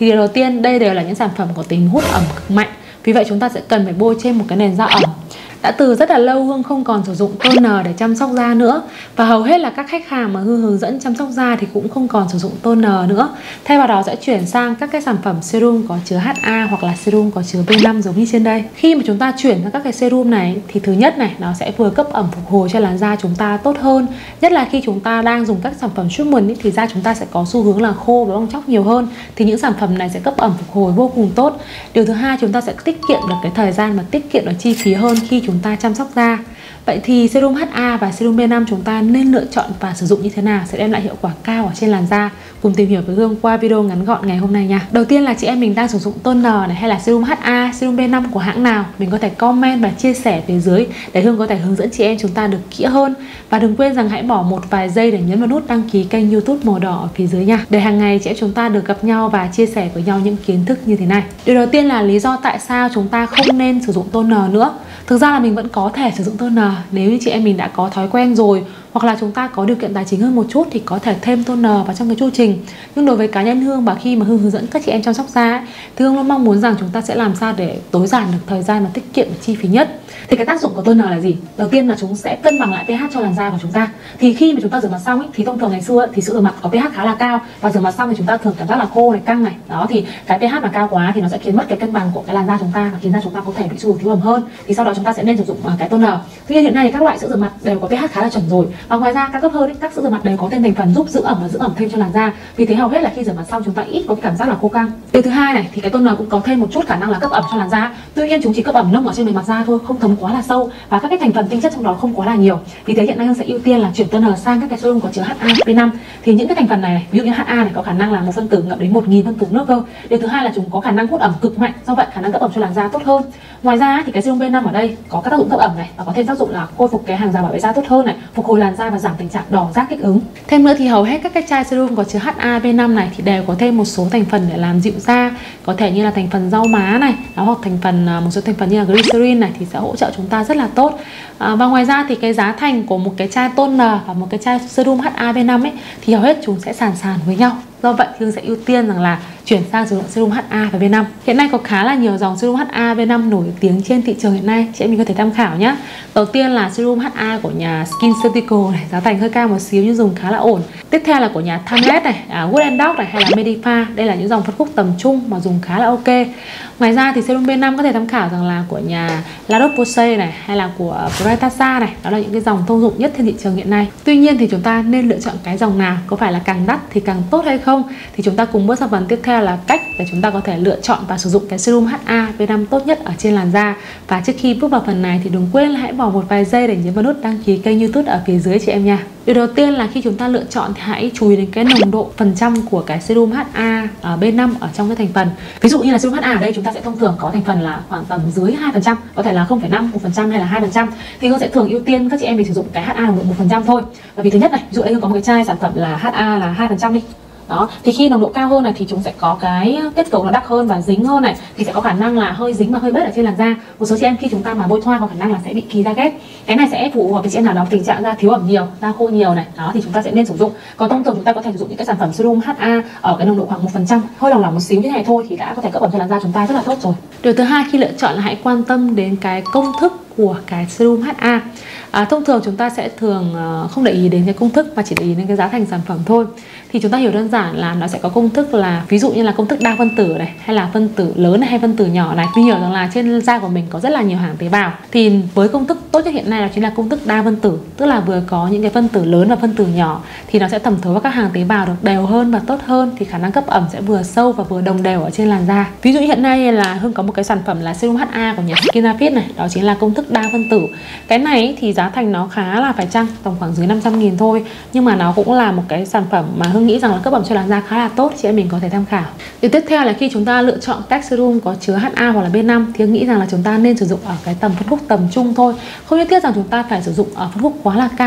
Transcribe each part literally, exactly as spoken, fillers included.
Thì điều đầu tiên, đây đều là những sản phẩm có tính hút ẩm cực mạnh, vì vậy chúng ta sẽ cần phải bôi trên một cái nền da ẩm. Đã từ rất là lâu Hương không còn sử dụng toner để chăm sóc da nữa, và hầu hết là các khách hàng mà Hương hướng dẫn chăm sóc da thì cũng không còn sử dụng toner nữa. Thay vào đó sẽ chuyển sang các cái sản phẩm serum có chứa hát a hoặc là serum có chứa B năm giống như trên đây. Khi mà chúng ta chuyển sang các cái serum này thì thứ nhất này, nó sẽ vừa cấp ẩm phục hồi cho làn da chúng ta tốt hơn. Nhất là khi chúng ta đang dùng các sản phẩm treatment ý, thì da chúng ta sẽ có xu hướng là khô và bong tróc nhiều hơn, thì những sản phẩm này sẽ cấp ẩm phục hồi vô cùng tốt. Điều thứ hai, chúng ta sẽ tiết kiệm được cái thời gian và tiết kiệm được chi phí hơn khi chúng ta chăm sóc da. Vậy thì serum hát a và serum B năm chúng ta nên lựa chọn và sử dụng như thế nào sẽ đem lại hiệu quả cao ở trên làn da? Cùng tìm hiểu với Hương qua video ngắn gọn ngày hôm nay nha. Đầu tiên là chị em mình đang sử dụng toner này hay là serum hát a, serum B năm của hãng nào, mình có thể comment và chia sẻ phía dưới để Hương có thể hướng dẫn chị em chúng ta được kỹ hơn. Và đừng quên rằng hãy bỏ một vài giây để nhấn vào nút đăng ký kênh YouTube màu đỏ ở phía dưới nha, để hàng ngày chị em chúng ta được gặp nhau và chia sẻ với nhau những kiến thức như thế này. Điều đầu tiên là lý do tại sao chúng ta không nên sử dụng toner nữa. Thực ra là mình vẫn có thể sử dụng toner nếu như chị em mình đã có thói quen rồi, hoặc là chúng ta có điều kiện tài chính hơn một chút thì có thể thêm toner vào trong cái chu trình. Nhưng đối với cá nhân Hương và khi mà Hương hướng dẫn các chị em chăm sóc da ấy, thì Hương luôn mong muốn rằng chúng ta sẽ làm sao để tối giản được thời gian và tiết kiệm được chi phí nhất. Thì cái tác dụng của toner là gì? Đầu tiên là chúng sẽ cân bằng lại pH cho làn da của chúng ta. Thì khi mà chúng ta rửa mặt xong ấy, thì thông thường ngày xưa ấy, thì sữa rửa mặt có pH khá là cao, và rửa mặt xong thì chúng ta thường cảm giác là khô này, căng này. Đó thì cái pH mà cao quá thì nó sẽ khiến mất cái cân bằng của cái làn da chúng ta và khiến da chúng ta có thể bị xù thiếu ẩm hơn. Thì sau đó chúng ta sẽ nên sử dụng cái toner. Tuy nhiên hiện nay thì các loại sữa rửa mặt đều có pH khá là chuẩn rồi, và ngoài ra cao cấp hơn ấy, các sữa rửa mặt đều có thêm thành phần giúp giữ ẩm và giữ ẩm thêm cho làn da. Vì thế hầu hết là khi rửa mặt xong chúng ta ít có cái cảm giác là khô căng. Điều thứ hai này, thì cái toner cũng có thêm một chút khả năng là cấp ẩm cho làn da. Tuy nhiên chúng chỉ cấp ẩm nông ở trên bề mặt da thôi, không thấm quá là sâu, và các cái thành phần tinh chất trong đó không quá là nhiều. Vì thế hiện nay Hương sẽ ưu tiên là chuyển toner sang các cái serum có chứa hát a, B năm. Thì những cái thành phần này, này ví dụ như hát a này có khả năng là một phân tử ngậm đến một nghìn phân tử nước cơ. Điều thứ hai là chúng có khả năng hút ẩm cực mạnh, do vậy khả năng cấp ẩm cho làn da tốt hơn. Ngoài ra thì cái serum B năm ở đây có các tác dụng cấp ẩm này, và có thêm tác dụng là khôi phục cái hàng rào bảo vệ da tốt hơn này, phục hồi làn da và giảm tình trạng đỏ rát kích ứng. Thêm nữa thì hầu hết các cái chai serum có chứa hát a, B năm này thì đều có thêm một số thành phần để làm dịu da, có thể như là thành phần rau má này, đó, hoặc thành phần một số thành phần như là glycerin này thì sẽ hỗ trợ chúng ta rất là tốt. À, và ngoài ra thì cái giá thành của một cái chai toner và một cái chai serum hát a, B năm ấy thì hầu hết chúng sẽ sàn sàn với nhau. Do vậy Hương sẽ ưu tiên rằng là chuyển sang sử dụng serum hát a và B năm. Hiện nay có khá là nhiều dòng serum hát a, B năm nổi tiếng trên thị trường hiện nay, chị em mình có thể tham khảo nhé. Đầu tiên là serum hát a của nhà SkinCeutical này, giá thành hơi cao một xíu nhưng dùng khá là ổn. Tiếp theo là của nhà Timeless này, à, Good and Dog này, hay là Medifa. Đây là những dòng phân khúc tầm trung mà dùng khá là ok. Ngoài ra thì serum B năm có thể tham khảo rằng là của nhà La Roche-Posay này, hay là của Bretasa này. Đó là những cái dòng thông dụng nhất trên thị trường hiện nay. Tuy nhiên thì chúng ta nên lựa chọn cái dòng nào, có phải là càng đắt thì càng tốt hay không? Thì chúng ta cùng bước sang phần tiếp theo là cách để chúng ta có thể lựa chọn và sử dụng cái serum hát a, B năm tốt nhất ở trên làn da. Và trước khi bước vào phần này thì đừng quên là hãy bỏ một vài giây để nhấn vào nút đăng ký kênh YouTube ở phía dưới chị em nha. Điều đầu tiên là khi chúng ta lựa chọn thì hãy chú ý đến cái nồng độ phần trăm của cái serum hát a, B năm ở trong cái thành phần. Ví dụ như là serum hát a ở đây chúng ta sẽ thông thường có thành phần là khoảng tầm dưới hai phần trăm, có thể là không phẩy năm, một phần trăm hay là hai phần trăm. Thì Hương sẽ thường ưu tiên các chị em mình sử dụng cái hát a nồng độ một phần trăm thôi. Bởi vì thứ nhất này, ví dụ đây Hương có một cái chai sản phẩm là hát a là hai phần trăm đi. Đó, thì khi nồng độ cao hơn này thì chúng sẽ có cái kết cấu nó đặc hơn và dính hơn này, thì sẽ có khả năng là hơi dính và hơi bết ở trên làn da. Một số chị em khi chúng ta mà bôi thoa có khả năng là sẽ bị kỳ da ghét. Cái này sẽ phù hợp với chị em nào đó tình trạng da thiếu ẩm nhiều, da khô nhiều này, đó thì chúng ta sẽ nên sử dụng. Còn thông thường chúng ta có thể sử dụng những cái sản phẩm serum hát a ở cái nồng độ khoảng một phần trăm, hơi lỏng lỏng một xíu như này thôi thì đã có thể cấp ẩm cho làn da chúng ta rất là tốt rồi. Điều thứ hai khi lựa chọn là hãy quan tâm đến cái công thức của cái serum hát a. À, thông thường chúng ta sẽ thường uh, không để ý đến cái công thức mà chỉ để ý đến cái giá thành sản phẩm thôi. Thì chúng ta hiểu đơn giản là nó sẽ có công thức là ví dụ như là công thức đa phân tử này, hay là phân tử lớn này, hay phân tử nhỏ này. Mình hiểu rằng là trên da của mình có rất là nhiều hàng tế bào. Thì với công thức tốt nhất hiện nay đó chính là công thức đa phân tử, tức là vừa có những cái phân tử lớn và phân tử nhỏ thì nó sẽ thẩm thấu vào các hàng tế bào được đều hơn và tốt hơn, thì khả năng cấp ẩm sẽ vừa sâu và vừa đồng đều ở trên làn da. Ví dụ như hiện nay là Hương có một cái sản phẩm là serum hát a của nhà Skinafit này, đó chính là công thức đa phân tử. Cái này thì giá thành nó khá là phải chăng, tầm khoảng dưới năm trăm nghìn thôi, nhưng mà nó cũng là một cái sản phẩm mà Hương nghĩ rằng là cấp ẩm cho làn da khá là tốt, chị em mình có thể tham khảo. Điều tiếp theo là khi chúng ta lựa chọn các serum có chứa hát a hoặc là B năm thì Hương nghĩ rằng là chúng ta nên sử dụng ở cái tầm phân khúc tầm trung thôi, không nhất thiết rằng chúng ta phải sử dụng ở phân khúc quá là cao.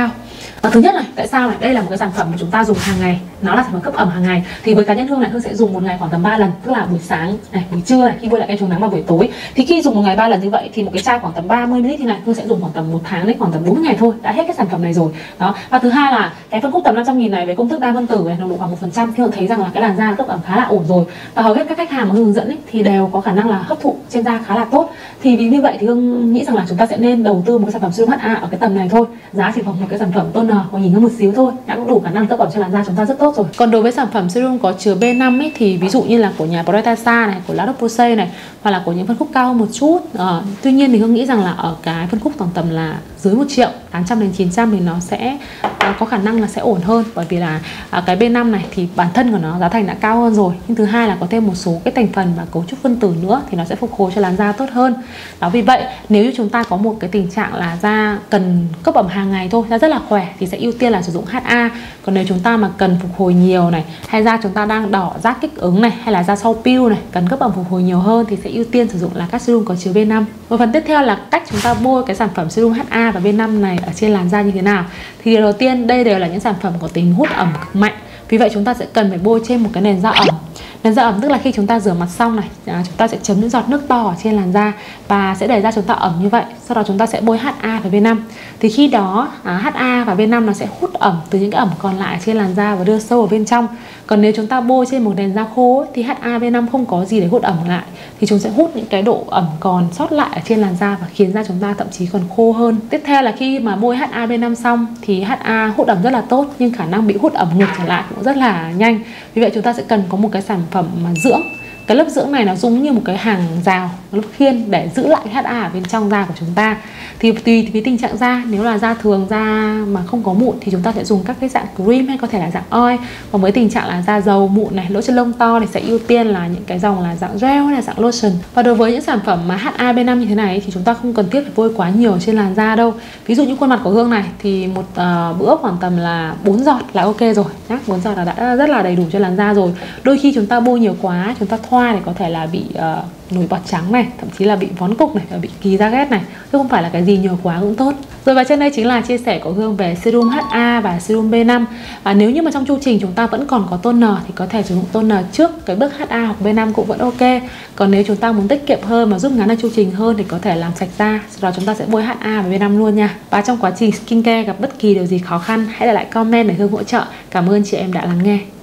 Và thứ nhất này, tại sao này? Đây là một cái sản phẩm mà chúng ta dùng hàng ngày, nó là sản phẩm cấp ẩm hàng ngày. Thì với cá nhân Hương này, Hương sẽ dùng một ngày khoảng tầm ba lần, tức là buổi sáng này, buổi trưa này, khi bôi lại kem chống nắng vào buổi tối. Thì khi dùng một ngày ba lần như vậy thì một cái chai khoảng tầm ba mươi mi li lít thì này Hương sẽ dùng khoảng tầm một tháng đến khoảng tầm bốn ngày thôi, đã hết cái sản phẩm này rồi. Đó. Và thứ hai là cái phân khúc tầm năm trăm nghìn này với công thức đa phân tử này, nồng độ khoảng một phần trăm, thì Hương thấy rằng là cái làn da cấp ẩm khá là ổn rồi. Và hầu hết các khách hàng mà Hương hướng dẫn ấy, thì đều có khả năng là hấp thụ trên da khá là tốt. Thì vì như vậy thì Hương nghĩ rằng là chúng ta sẽ nên đầu tư một cái sản phẩm serum hát a ở cái tầm này thôi. Giá chỉ khoảng một cái sản phẩm toner có nhìn hơn một xíu thôi đã cũng đủ khả năng cấp ẩm cho làn da chúng ta rất tốt rồi. Còn đối với sản phẩm serum có chứa B năm ấy, thì ví dụ như là của nhà Proretasa này, của La Roche-Posay này, hoặc là của những phân khúc cao hơn một chút. À, tuy nhiên thì Hương nghĩ rằng là ở cái phân khúc tầm tầm là dưới một triệu, tám trăm đến chín trăm thì nó sẽ à, có khả năng là sẽ ổn hơn, bởi vì là à, cái B năm này thì bản thân của nó giá thành đã cao hơn rồi, nhưng thứ hai là có thêm một số cái thành phần và cấu trúc phân tử nữa thì nó sẽ phục hồi cho làn da tốt hơn. Đó, vì vậy nếu như chúng ta có một cái tình trạng là da cần cấp ẩm hàng ngày thôi, da rất là khỏe thì sẽ ưu tiên là sử dụng hát a. Còn nếu chúng ta mà cần phục hồi nhiều này, hay da chúng ta đang đỏ rát kích ứng này, hay là da sau piu này, cần cấp ẩm phục hồi nhiều hơn thì sẽ ưu tiên sử dụng là các serum có chứa B năm. Và phần tiếp theo là cách chúng ta bôi cái sản phẩm serum hát a và B năm này ở trên làn da như thế nào. Thì điều đầu tiên, đây đều là những sản phẩm có tính hút ẩm cực mạnh. Vì vậy chúng ta sẽ cần phải bôi trên một cái nền da ẩm. Nền da ẩm tức là khi chúng ta rửa mặt xong này, à, chúng ta sẽ chấm những giọt nước to ở trên làn da và sẽ để da chúng ta ẩm như vậy. Sau đó chúng ta sẽ bôi hát a và B năm. Thì khi đó à, hát a và B năm nó sẽ hút ẩm từ những cái ẩm còn lại trên làn da và đưa sâu vào bên trong. Còn nếu chúng ta bôi trên một nền da khô ấy, thì hát a B năm không có gì để hút ẩm lại, thì chúng sẽ hút những cái độ ẩm còn sót lại ở trên làn da và khiến da chúng ta thậm chí còn khô hơn. Tiếp theo là khi mà bôi hát a B năm xong thì hát a hút ẩm rất là tốt, nhưng khả năng bị hút ẩm ngược trở lại cũng rất là nhanh. Vì vậy chúng ta sẽ cần có một cái sản phẩm mà dưỡng. Cái lớp dưỡng này nó giống như một cái hàng rào, một lớp khiên để giữ lại hát a ở bên trong da của chúng ta. Thì tùy với tình trạng da, nếu là da thường, da mà không có mụn thì chúng ta sẽ dùng các cái dạng cream hay có thể là dạng oil. Còn với tình trạng là da dầu, mụn này, lỗ chân lông to thì sẽ ưu tiên là những cái dòng là dạng gel hay là dạng lotion. Và đối với những sản phẩm mà hát a B năm như thế này thì chúng ta không cần thiết phải bôi quá nhiều trên làn da đâu. Ví dụ như khuôn mặt của Hương này thì một uh, bữa khoảng tầm là bốn giọt là ok rồi nhá. bốn giọt là đã rất là đầy đủ cho làn da rồi. Đôi khi chúng ta bôi nhiều quá, chúng ta thoa thì có thể là bị uh, nổi bọt trắng này, thậm chí là bị vón cục này, bị kỳ da ghét này, chứ không phải là cái gì nhiều quá cũng tốt. Rồi, và trên đây chính là chia sẻ của Hương về serum hát a và serum B năm. Và nếu như mà trong chu trình chúng ta vẫn còn có toner thì có thể sử dụng toner trước cái bước hát a hoặc B năm cũng vẫn ok. Còn nếu chúng ta muốn tiết kiệm hơn mà rút ngắn được chu trình hơn thì có thể làm sạch da, sau đó chúng ta sẽ bôi hát a và B năm luôn nha. Và trong quá trình skincare gặp bất kỳ điều gì khó khăn, hãy để lại comment để Hương hỗ trợ. Cảm ơn chị em đã lắng nghe.